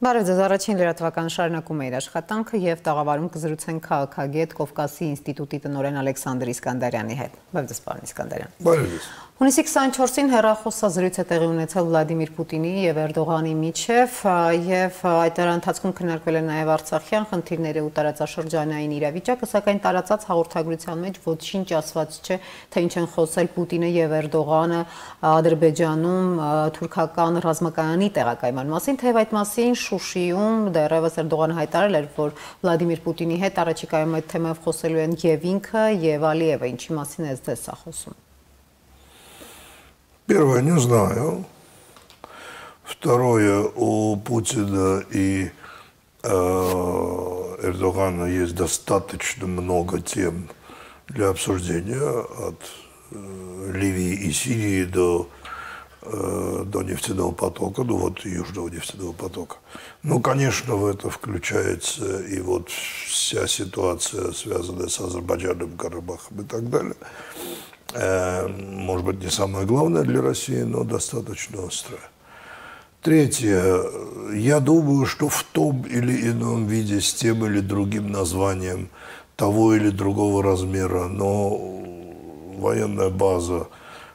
Բարև ձեզ, առաջին լրատվական շարունակում է իր աշխատանքը և տաղավարում կզրուցենք քաղաքագետ Կովկասի ինստիտուտի տնօրեն Ալեքսանդր Իսկանդարյանի հետ։ Բարև ձեզ, պարոն Իսկանդարյան։ Բարև ձեզ։ Հունիսի 24-ին հեռախոսազրույց է տեղի ունեցել Վլադիմիր Պուտինի և Էրդողանի միջև և այդ ընթացքում քննարկվել է նաև արցախյան խնդիրները ու տարածաշրջանային իրավիճակը, սակայն տարածած հաղորդագրության մեջ ոչինչ ասված չէ, թե ինչ են խոսել Պուտինը և Էրդողանը Ադրբեջանում թուրքական ռազմակայանի տեղակայման մասին, թեև այդ մասին Շուշիում դեռևս Էրդողանը հայտարարել էր, որ Վլադիմիր Պուտինի հետ առաջիկայում այդ թեմայով խոսելու են և ինքը, և Ալիևը, ինչի մասին է ձեզ սա խոսում։ Первое, не знаю. Второе, у Путина и Эрдогана есть достаточно много тем для обсуждения, от Ливии и Сирии до нефтяного потока, ну вот южного нефтяного потока. Ну, конечно, в это включается и вот вся ситуация, связанная с Азербайджаном, Карабахом и так далее. Может быть, не самое главное для России, но достаточно острое. Третье. Я думаю, что в том или ином виде, с тем или другим названием того или другого размера, но военная база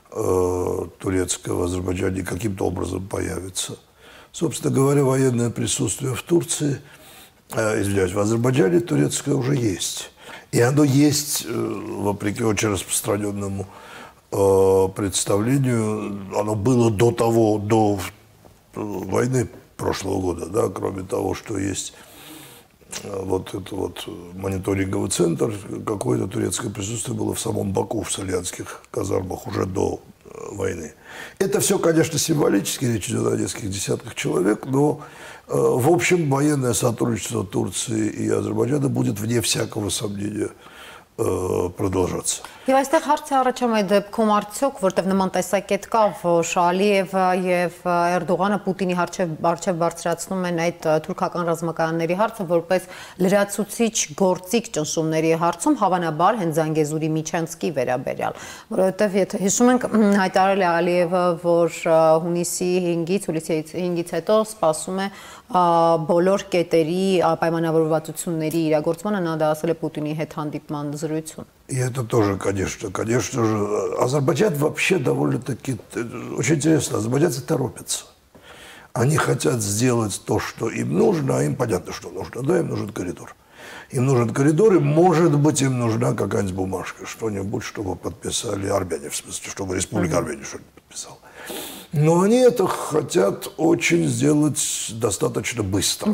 турецкая в Азербайджане каким-то образом появится. Собственно говоря, военное присутствие в Турции, извиняюсь, в Азербайджане турецкое уже есть. И оно есть, вопреки очень распространенному представлению, оно было до войны прошлого года, да, кроме того, что есть вот этот вот мониторинговый центр, какое-то турецкое присутствие было в самом Баку, в Сальянских казармах уже до войны. Это все, конечно, символически, речь идет о нескольких десятках человек, но в общем военное сотрудничество Турции и Азербайджана будет вне всякого сомнения продолжаться. Եվ այստեղ հարց է առաջանում այդ դեպքում արդյոք, որտեղ նման տեսակետ կա, որ Ալիևը և Էրդողանը Պուտինի առջև բարձրացնում են այդ թուրքական ռազմակայանների հարցը որպես լրացուցիչ գործիք ճնշումների հարցում, հավանաբար հենց Զանգեզուրի Միչանսկի վերաբերյալ, որովհետև եթե հիշում ենք, հայտարարել է Ալիևը, որ հունիսի 5-ից հետո սպասում է բոլոր կետերի պայմանավորվածությունների իրագործմանը, նա դա ասել է Պուտինի հետ հանդիպման զրույցում։ И это тоже, конечно же, Азербайджан вообще довольно-таки, очень интересно, азербайджанцы торопятся. Они хотят сделать то, что им нужно, а им понятно, что нужно, да, им нужен коридор. Им нужен коридор, и, может быть, им нужна какая-нибудь бумажка, что-нибудь, чтобы подписали армяне, в смысле, чтобы Республика Армения что-нибудь подписала. Но они это хотят очень сделать достаточно быстро.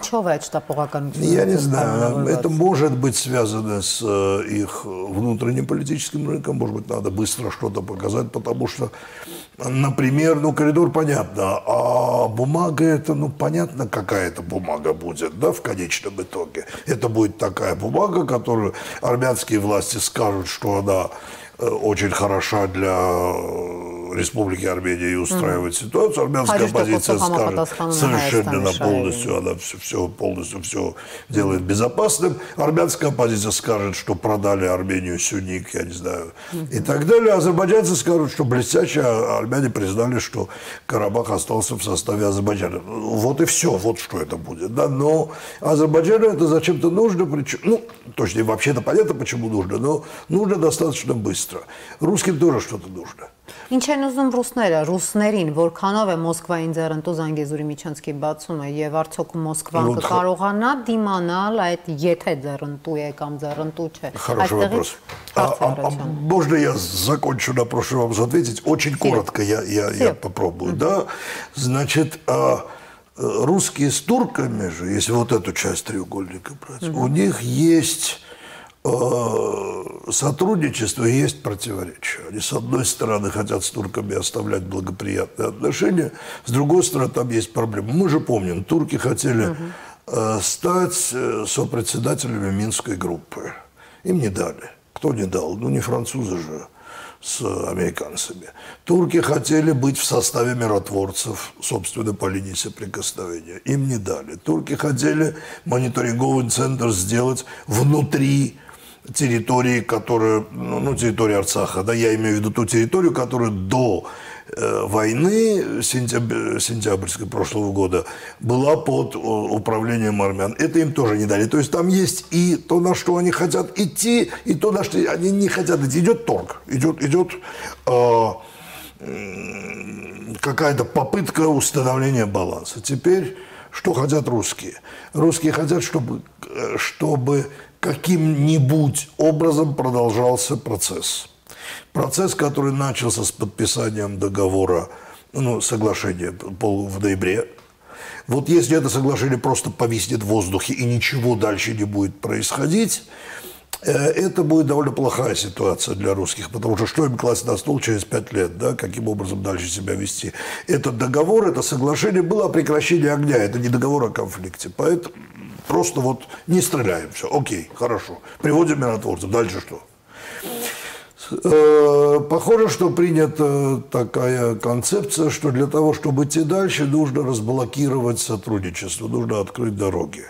Я не знаю, это может быть связано с их внутренним политическим рынком, может быть, надо быстро что-то показать, потому что, например, ну, коридор понятно, а бумага это, ну, понятно, какая это бумага будет, да, в конечном итоге. Это будет такая бумага, которую армянские власти скажут, что она очень хороша для Республики Армения и устраивает ситуацию. Армянская оппозиция скажет совершенно полностью, она полностью все делает безопасным. Армянская оппозиция скажет, что продали Армению Сюник, я не знаю, и так далее. Азербайджанцы скажут, что блестяще, а армяне признали, что Карабах остался в составе Азербайджана. Вот и все, вот что это будет. Да? Но Азербайджану это зачем-то нужно, причем, ну, точнее, вообще-то понятно, почему нужно, но нужно достаточно быстро. Русским тоже что-то нужно. Ինչ են ուզում ռուսներին, որքանով է Մոսկվային ձեռնտու Զանգեզուրի Միչանսկի բացումը եւ արդյոք Մոսկվան կկարողանա դիմանալ այդ եթե ձեռնտու է կամ ձեռնտու չէ։ Хороший вопрос. Можно я закончу на прошлый вопрос ответить? Очень коротко я попробую. Да? Значит, русские с турками же, если вот эту часть треугольника брать, у них есть сотрудничество, есть противоречия. Они, с одной стороны, хотят с турками оставлять благоприятные отношения, с другой стороны, там есть проблемы. Мы же помним, турки хотели стать сопредседателями Минской группы. Им не дали. Кто не дал? Ну, не французы же с американцами. Турки хотели быть в составе миротворцев, собственно, по линии соприкосновения. Им не дали. Турки хотели мониторинговый центр сделать внутри территории, которая, ну, территория Арцаха, да, я имею в виду ту территорию, которая до войны сентябрьской прошлого года была под управлением армян. Это им тоже не дали. То есть там есть и то, на что они хотят идти, и то, на что они не хотят идти. Идет торг, идет какая-то попытка установления баланса. Теперь, что хотят русские? Русские хотят, чтобы каким-нибудь образом продолжался процесс. Процесс, который начался с подписанием договора, соглашения в ноябре. Вот если это соглашение просто повиснет в воздухе и ничего дальше не будет происходить, это будет довольно плохая ситуация для русских, потому что им класть на стол через 5 лет, да, каким образом дальше себя вести. Этот договор, это соглашение было о прекращении огня, это не договор о конфликте. Поэтому просто вот не стреляем, все, окей, хорошо, приводим миротворцев, дальше что? Похоже, что принята такая концепция, что для того, чтобы идти дальше, нужно разблокировать сотрудничество, нужно открыть дороги.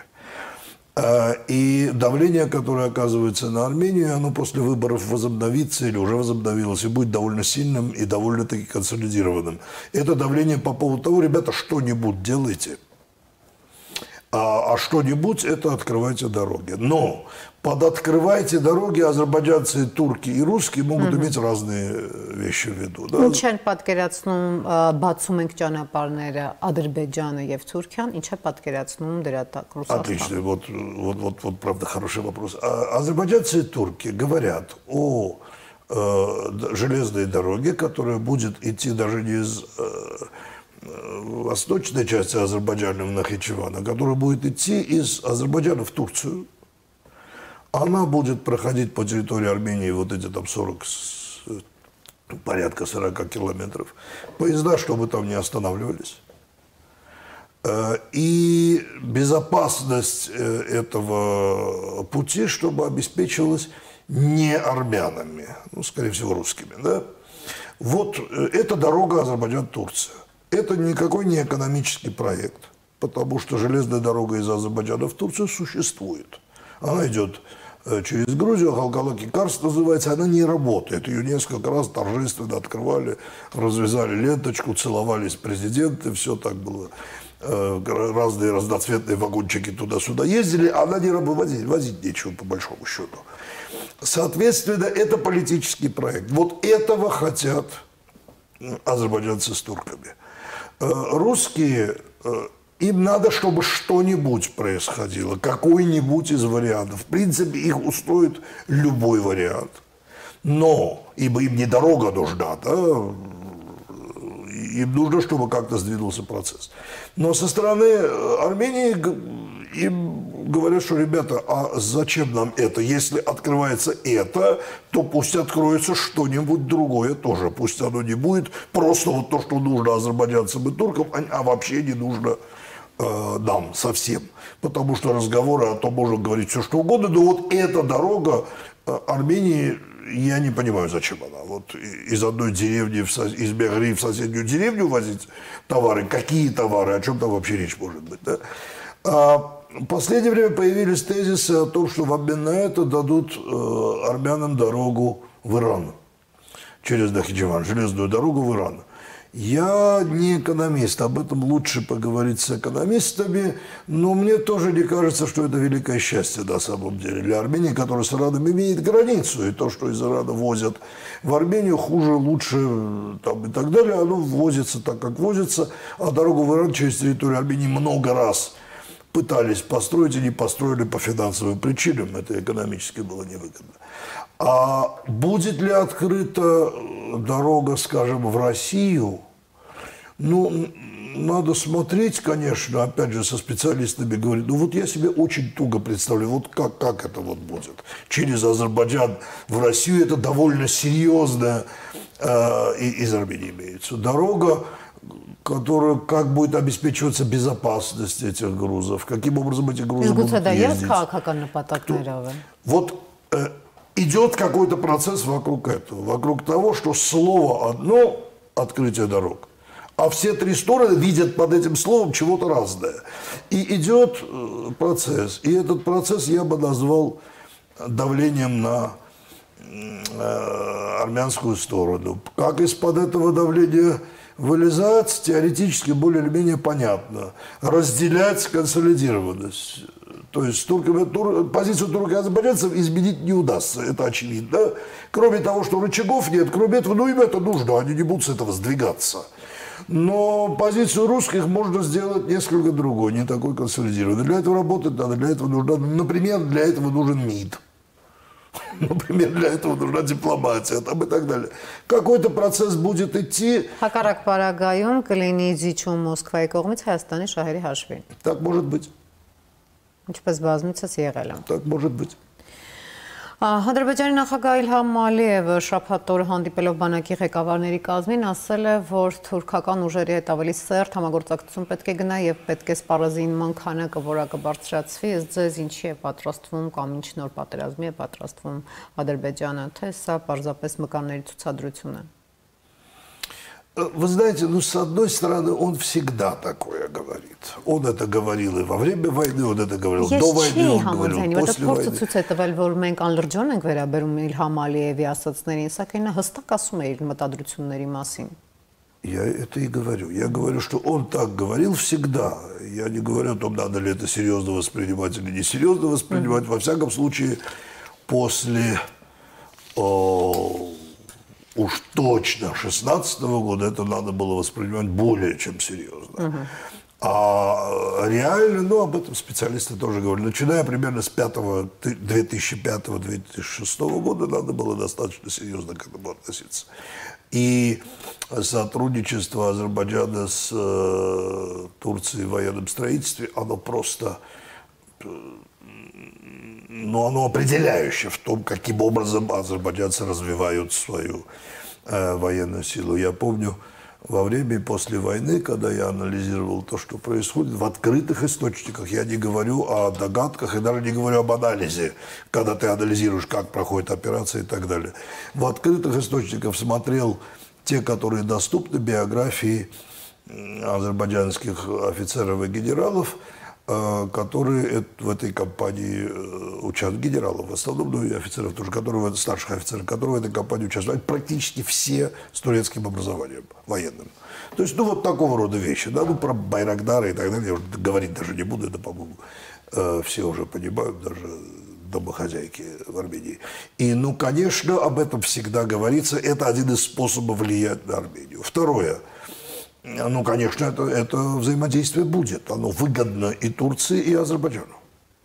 И давление, которое оказывается на Армению, оно после выборов возобновится или уже возобновилось и будет довольно сильным и довольно-таки консолидированным. Это давление по поводу того, ребята, что-нибудь делайте, а что-нибудь это открывайте дороги. Но под открывайте дороги азербайджанцы, турки и русские могут иметь разные вещи в виду. Да? Ինչ են պատկերացնում բացում ենք ճանապարհները Ադրբեջանը եւ Թուրքիան, ինչ է պատկերացնում դրա տակ Ռուսաստանը? Отлично, вот правда хороший вопрос. Азербайджанцы и турки говорят о железной дороге, которая будет идти даже не из восточной части Азербайджана в Нахичеван, которая будет идти из Азербайджана в Турцию. Она будет проходить по территории Армении вот эти там порядка 40 километров. Поезда, чтобы там не останавливались. И безопасность этого пути, чтобы обеспечивалась не армянами, скорее всего, русскими. Да? Вот это дорога Азербайджан-Турция. Это никакой не экономический проект, потому что железная дорога из Азербайджана в Турцию существует. Она идет через Грузию, Халкалаки-Карс называется, она не работает. Ее несколько раз торжественно открывали, развязали ленточку, целовались президенты, все так было. Разные разноцветные вагончики туда-сюда ездили, она не работает, возить нечего по большому счету. Соответственно, это политический проект. Вот этого хотят азербайджанцы с турками. Русские, им надо, чтобы что-нибудь происходило, какой-нибудь из вариантов. В принципе, их устроит любой вариант. Но, ибо им не дорога нужна, да? Им нужно, чтобы как-то сдвинулся процесс. Но со стороны Армении им говорят, что, ребята, а зачем нам это? Если открывается это, то пусть откроется что-нибудь другое тоже. Пусть оно не будет просто вот то, что нужно азербайджанцам и туркам, а вообще не нужно нам совсем. Потому что разговоры о том, можно говорить все что угодно, но вот эта дорога Армении, я не понимаю, зачем она. Вот из одной деревни, из Мегри в соседнюю деревню возить товары. Какие товары? О чем там вообще речь может быть? Да? В последнее время появились тезисы о том, что в обмен на это дадут армянам дорогу в Иран. Через Нахичеван, железную дорогу в Иран. Я не экономист, об этом лучше поговорить с экономистами, но мне тоже не кажется, что это великое счастье на самом деле для Армении, которая с Ираном имеет границу, и то, что из Ирана возят в Армению, хуже, лучше там, и так далее, оно возится так, как возится, а дорогу в Иран через территорию Армении много раз пытались построить и не построили по финансовым причинам, это экономически было невыгодно. А будет ли открыта дорога, скажем, в Россию? Ну, надо смотреть, конечно, опять же, со специалистами говорить. Ну, вот я себе очень туго представляю, вот как это вот будет. Через Азербайджан в Россию это довольно серьезная, из Армении имеется, дорога, которая, как будет обеспечиваться безопасность этих грузов, каким образом эти грузы будут ездить. Вот идет какой-то процесс вокруг этого, вокруг того, что слово одно – открытие дорог, а все три стороны видят под этим словом чего-то разное. И идет процесс. И этот процесс я бы назвал давлением на армянскую сторону. Как из-под этого давления вылезать, теоретически более или менее понятно. Разделять консолидированность. То есть позицию турок и азербайджанцев изменить не удастся, это очевидно. Кроме того, что рычагов нет, кроме этого, ну им это нужно, они не будут с этого сдвигаться. Но позицию русских можно сделать несколько другой, не такой консолидированной. Для этого работать надо, для этого нужно, например, для этого нужен МИД. Например, для этого нужна дипломатия там и так далее. Какой-то процесс будет идти. Հակառակ պարագայում կլինի զիջում Մոսկվայի կողմից Հայաստանի շահերի հաշվին։ Так может быть. Ինչպես բազմիցս եղել է։ Так может быть. Ադրբեջանի նախագահ Իլհամ Ալիևը շաբաթ օրը հանդիպելով բանակի ղեկավարների կազմին ասել է, որ թուրքական ուժերի հետ ավելի սերտ համագործակցություն պետք է գնա եւ պետք է սպառազինման քանակը որակը բարձրացվի, ըստ ձեզ ինչի է պատրաստվում կամ ինչ նոր պատերազմի է պատրաստվում Ադրբեջանը, թե սա պարզապես մկանների ցուցադրություն է։ Вы знаете, ну, с одной стороны, он всегда такое говорит. Он это говорил и во время войны, он это говорил до войны, он говорил после войны. Ցույց է տվել, որ մենք անլրջոն ենք վերաբերում Իլհամ Ալիևի ասածներին, սակայն նա հստակ ասում է իր մտադրությունների մասին։ Я это и говорю. Я говорю, что он так говорил всегда. Я не говорю о том, надо ли это серьезно воспринимать или несерьезно воспринимать. Во всяком случае, после... уж точно 2016 года это надо было воспринимать более чем серьезно. А реально, ну, об этом специалисты тоже говорили, начиная примерно с 2005-2006 года надо было достаточно серьезно к этому относиться. И сотрудничество Азербайджана с Турцией в военном строительстве, оно просто... Но оно определяющее в том, каким образом азербайджанцы развивают свою военную силу. Я помню, во время и после войны, когда я анализировал то, что происходит, в открытых источниках, я не говорю о догадках и даже не говорю об анализе, когда ты анализируешь, как проходит операция и так далее. В открытых источниках смотрел те, которые доступны, биографии азербайджанских офицеров и генералов, которые в этой кампании участвуют, генералов в основном, ну и офицеров тоже, которые, старших офицеров, которые в этой кампании участвуют, практически все с турецким образованием военным. То есть, ну, вот такого рода вещи, да, ну, про Байрагдара и так далее, я уже говорить даже не буду, это, по-моему, все уже понимают, даже домохозяйки в Армении. И, ну, конечно, об этом всегда говорится, это один из способов влиять на Армению. Второе. Ну, конечно, это взаимодействие будет. Оно выгодно и Турции, и Азербайджану.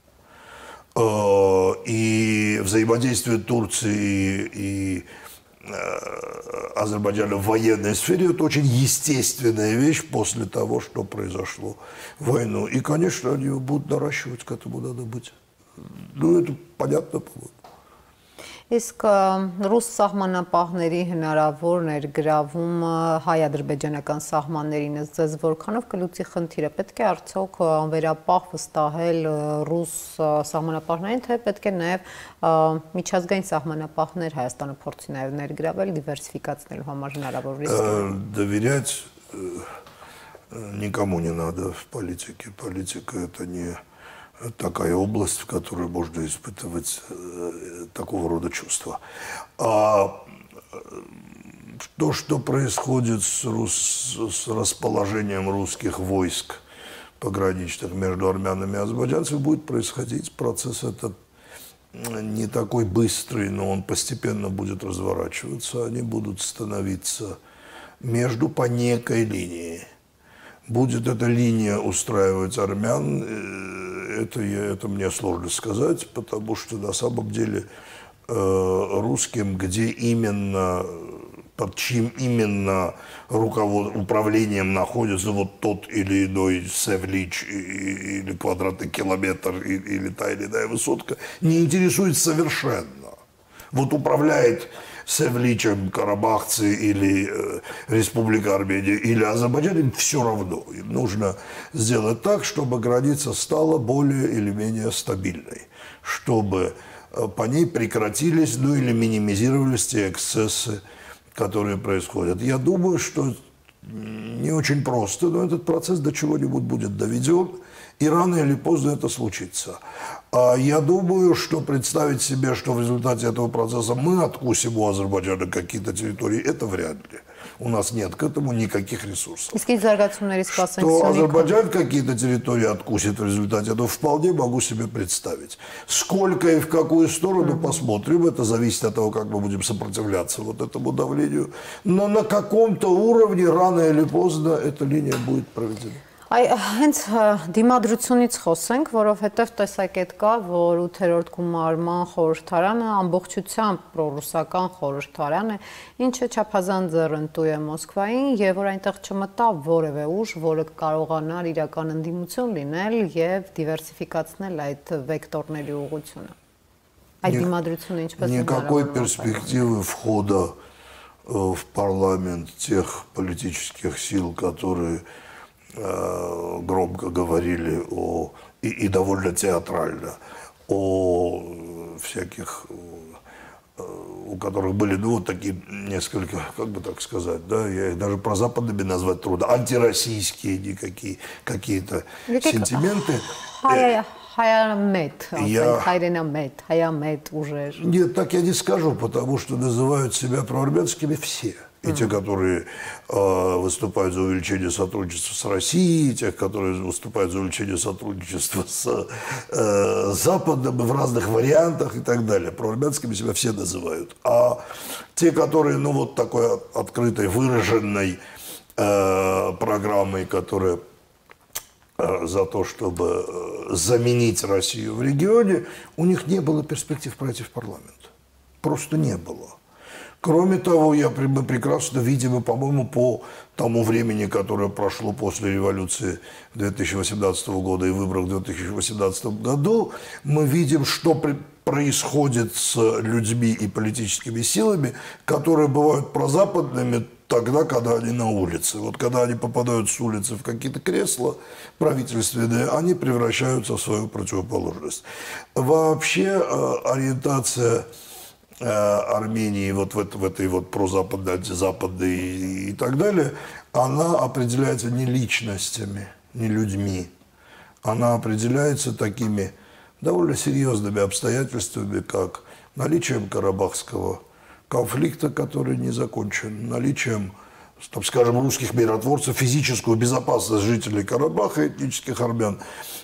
И взаимодействие Турции и Азербайджана в военной сфере – это очень естественная вещь после того, что произошло в войну. И, конечно, они будут наращивать, к этому надо быть. Ну, это понятно, по-моему. Իսկ ռուս սահմանապահների հնարավոր ներգրավումը հայ-ադրբեջանական սահմաններին ձեզ որքանով կլուծի խնդիրը, պետք է արդյոք անվերապահ վստահել ռուս սահմանապահներին, թե պետք է նաև միջազգային սահմանապահներ Հայաստանը փորձի նաև ներգրավել դիվերսիֆիկացնելու համար հնարավոր ռիսկը։ Доверять никому не надо в политике. Политика – это не такая область, в которой можно испытывать такого рода чувства. А то, что происходит с расположением русских войск пограничных между армянами и азербайджанцами, будет происходить. Процесс этот не такой быстрый, но он постепенно будет разворачиваться. Они будут становиться между по некой линии. Будет эта линия устраивать армян, это мне сложно сказать, потому что на самом деле русским, где именно, под чьим именно управлением находится вот тот или иной Севлич или квадратный километр или та или иная высотка, не интересует совершенно. Вот управляет Севличем карабахцы или Республика Армения или Азербайджан, им все равно. Им нужно сделать так, чтобы граница стала более или менее стабильной, чтобы по ней прекратились, ну или минимизировались те эксцессы, которые происходят. Я думаю, что не очень просто, но этот процесс до чего-нибудь будет доведен. И рано или поздно это случится. Я думаю, что представить себе, что в результате этого процесса мы откусим у Азербайджана какие-то территории, это вряд ли. У нас нет к этому никаких ресурсов. Что Азербайджан какие-то территории откусит в результате этого, вполне могу себе представить. Сколько и в какую сторону, посмотрим. Это зависит от того, как мы будем сопротивляться вот этому давлению. Но на каком-то уровне, рано или поздно, эта линия будет проведена. Հենց դիմադրությունից խոսենք, որովհետև տեսակետ կա, որ 8-րդ գումարման խորհրդարանը ամբողջությամբ պրոռուսական խորհրդարան է, ինչը չափազանց ձեռնտու է Մոսկվային եւ որ այնտեղ չմտա որևէ ուժ, որը կարողանար իրական ընդդիմություն լինել եւ դիվերսիֆիկացնել այդ վեկտորների ուղղությունը։ Այդ димадрությունը ինչպես Никакой перспективы входа в парламент тех политических сил, которые громко говорили и довольно театрально о всяких, у которых были, вот такие несколько, как бы так сказать, да, я их даже прозападными назвать трудно, антироссийские какие-то сентименты. Нет, так я не скажу, потому что называют себя проармянскими все. И те, которые выступают за увеличение сотрудничества с Россией, и тех, которые выступают за увеличение сотрудничества с Западом в разных вариантах и так далее. Проармянскими себя все называют. А те, которые, вот такой открытой, выраженной программой, которая за то, чтобы заменить Россию в регионе, у них не было перспектив пройти в парламент. Просто не было. Кроме того, мы прекрасно видим, и, по-моему, по тому времени, которое прошло после революции 2018 года и выборов в 2018 году, мы видим, что происходит с людьми и политическими силами, которые бывают прозападными тогда, когда они на улице. Вот когда они попадают с улицы в какие-то кресла правительственные, они превращаются в свою противоположность. Вообще ориентация Армении вот в этой вот прозападной, антизападной и так далее, она определяется не личностями, не людьми. Она определяется такими довольно серьезными обстоятельствами, как наличием карабахского конфликта, который не закончен, наличием, так скажем, русских миротворцев, физическую безопасность жителей Карабаха, этнических армян,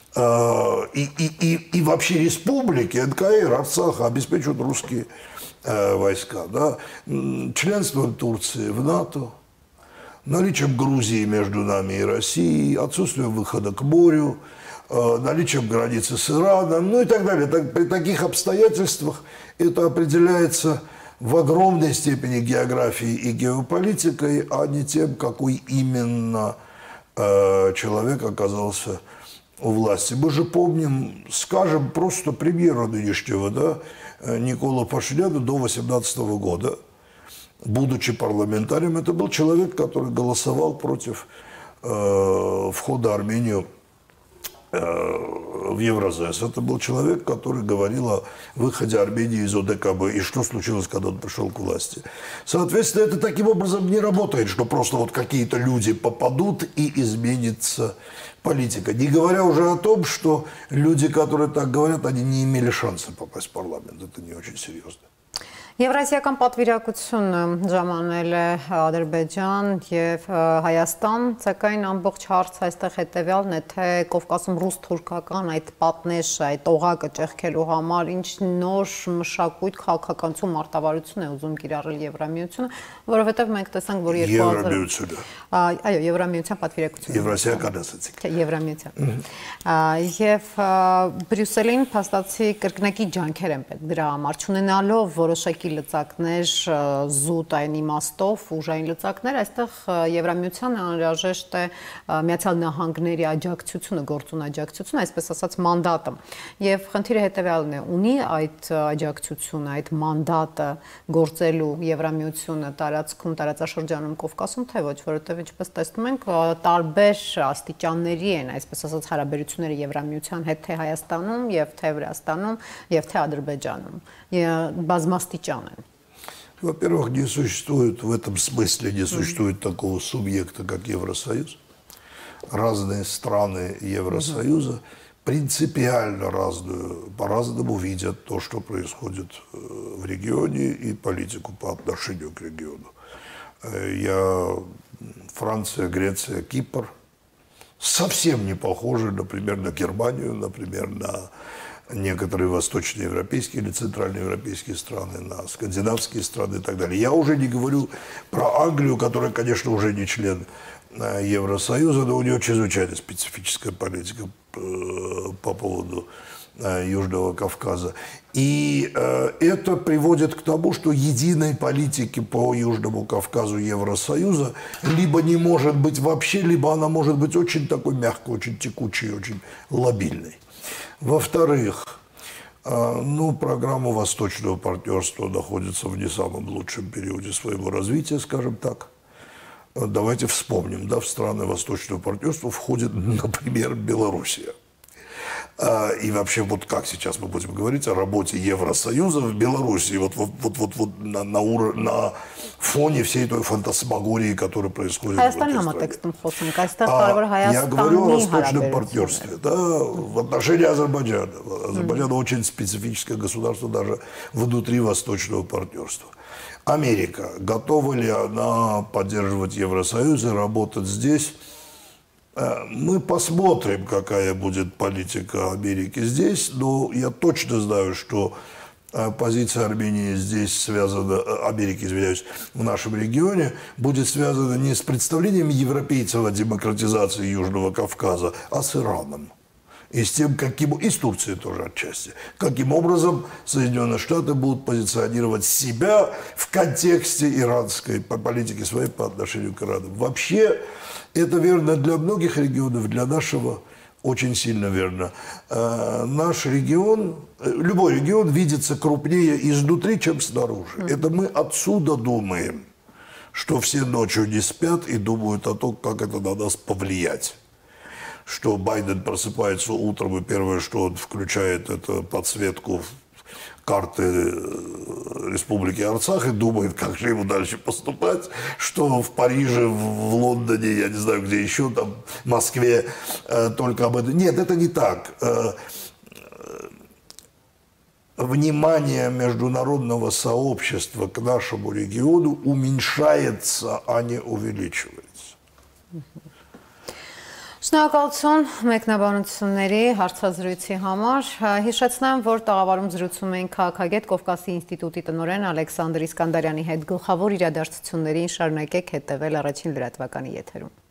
и вообще республики, НКР, Арцаха обеспечивают русские войска. Да? Членством Турции в НАТО, наличием Грузии между нами и Россией, отсутствием выхода к морю, наличием границы с Ираном, и так далее. При таких обстоятельствах это определяется в огромной степени географией и геополитикой, а не тем, какой именно человек оказался у власти. Мы же помним, скажем, просто премьера нынешнего, да, Никола Пашиняна до 2018 года, будучи парламентарием, это был человек, который голосовал против входа Армении в Евразес. Это был человек, который говорил о выходе Армении из ОДКБ и что случилось, когда он пришел к власти. Соответственно, это таким образом не работает, что просто вот какие-то люди попадут и изменится политика. Не говоря уже о том, что люди, которые так говорят, они не имели шанса попасть в парламент. Это не очень серьезно. Եվրասիական պատվիրակությունը ժամանել է Ադրբեջան եւ Հայաստան, սակայն ամբողջ հարցը այստեղ հետեւյալն է, թե Կովկասում ռուս-թուրքական այդ պատնեշ, այդ օղակը ճեղքելու համար ինչ նոր մշակույթ քաղաքականություն մարտավարություն է ուզում կիրառել Եվրամիությունը, որովհետեւ մենք տեսանք, որ 2000 այո, Եվրամիության պատվիրակությունը Եվրասիական ասացիք Եվրամիության եւ Բրյուսելին փաստացի կրկնակի ջանքեր են պետք դրա համար, չունենալով որոշակի լծակներ զուտ այն իմաստով ուժային լծակներ, այստեղ Եվրամիությանը անհրաժեշտ է Միացյալ Նահանգների աջակցությունը, գործուն աջակցությունը, այսպես ասած մանդատը։ Եվ խնդիրը հետևյալն է, ունի այդ աջակցությունը, այդ մանդատը գործելու Եվրամիությունը տարածքում, տարածաշրջանում Կովկասում, թե ոչ, որովհետև ինչպես տեսնում ենք, տարբեր աստիճանների են, այսպես ասած, հարաբերությունները Եվրամիության հետ, թե Հայաստանում, եւ թե Վրաստանում, եւ թե Ադրբեջանում։ Բազմաստիճան են։ Во-первых, не существует в этом смысле, не существует такого субъекта, как Евросоюз. разные страны Евросоюза принципиально по-разному видят то, что происходит в регионе и политику по отношению к региону. Франция, Греция, Кипр совсем не похожи, например, на Германию, например, на некоторые восточноевропейские или центральноевропейские страны, на скандинавские страны и так далее. Я уже не говорю про Англию, которая, конечно, уже не член Евросоюза, но у нее чрезвычайно специфическая политика по поводу Южного Кавказа. И это приводит к тому, что единой политики по Южному Кавказу Евросоюза либо не может быть вообще, либо она может быть очень такой мягкой, очень текучей, очень лобильной. Во-вторых, программа Восточного партнерства находится в не самом лучшем периоде своего развития, скажем так. Давайте вспомним, в страны Восточного партнерства входит, например, Белоруссия. И вообще, вот как сейчас мы будем говорить о работе Евросоюза в Белоруссии, на фоне всей той фантасмагории, которая происходит в этой стране. Я говорю о Восточном партнерстве, в отношении Азербайджана. Азербайджан очень специфическое государство даже внутри Восточного партнерства. Америка. Готова ли она поддерживать Евросоюз и работать здесь? Мы посмотрим, какая будет политика Америки здесь, но я точно знаю, что позиция Армении здесь связана, Америки, извиняюсь, в нашем регионе, будет связана не с представлением европейцев о демократизации Южного Кавказа, а с Ираном. И с тем, и с Турцией тоже отчасти, каким образом Соединенные Штаты будут позиционировать себя в контексте иранской политики своей по отношению к Ирану. Вообще, это верно для многих регионов, для нашего очень сильно верно. Наш регион, любой регион видится крупнее изнутри, чем снаружи. Это мы отсюда думаем, что все ночью не спят и думают о том, как это на нас повлиять. Что Байден просыпается утром, и первое, что он включает, это подсветку карты Республики Арцах и думает, как же ему дальше поступать, что в Париже, в Лондоне, я не знаю, где еще, там, в Москве, только об этом. Нет, это не так. Внимание международного сообщества к нашему региону уменьшается, а не увеличивается. Շնորհակալություն մեկնաբանությունների հարցազրույցի համար։ Հիշեցնեմ, որ տաղավարում զրուցում ենք քաղաքագետ Կովկասի ինստիտուտի տնօրեն Ալեքսանդր Իսկանդարյանի հետ։ Գլխավոր իրադարձություններին շարունակեք հետևել Առաջին լրատվականի եթերում։